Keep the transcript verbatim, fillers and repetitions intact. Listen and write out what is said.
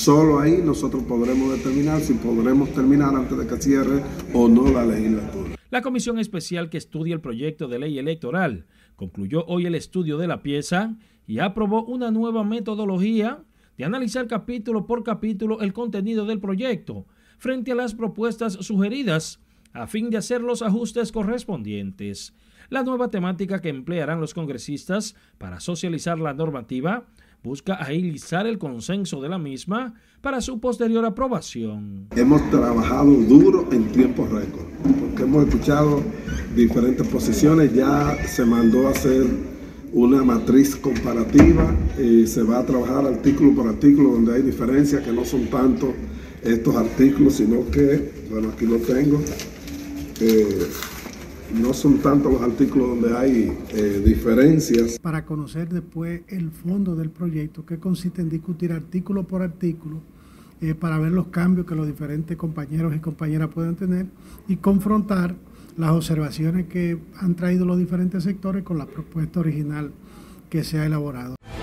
Solo ahí nosotros podremos determinar si podremos terminar antes de que cierre o no la legislatura. La comisión especial que estudia el proyecto de ley electoral concluyó hoy el estudio de la pieza y aprobó una nueva metodología de analizar capítulo por capítulo el contenido del proyecto frente a las propuestas sugeridas a fin de hacer los ajustes correspondientes. La nueva temática que emplearán los congresistas para socializar la normativa busca agilizar el consenso de la misma para su posterior aprobación. Hemos trabajado duro en tiempo récord, porque hemos escuchado diferentes posiciones, ya se mandó a hacer una matriz comparativa y se va a trabajar artículo por artículo donde hay diferencias, que no son tanto estos artículos, sino que, bueno, aquí lo tengo, eh, no son tanto los artículos donde hay eh, diferencias. Para conocer después el fondo del proyecto, que consiste en discutir artículo por artículo, eh, para ver los cambios que los diferentes compañeros y compañeras pueden tener y confrontar las observaciones que han traído los diferentes sectores con la propuesta original que se ha elaborado.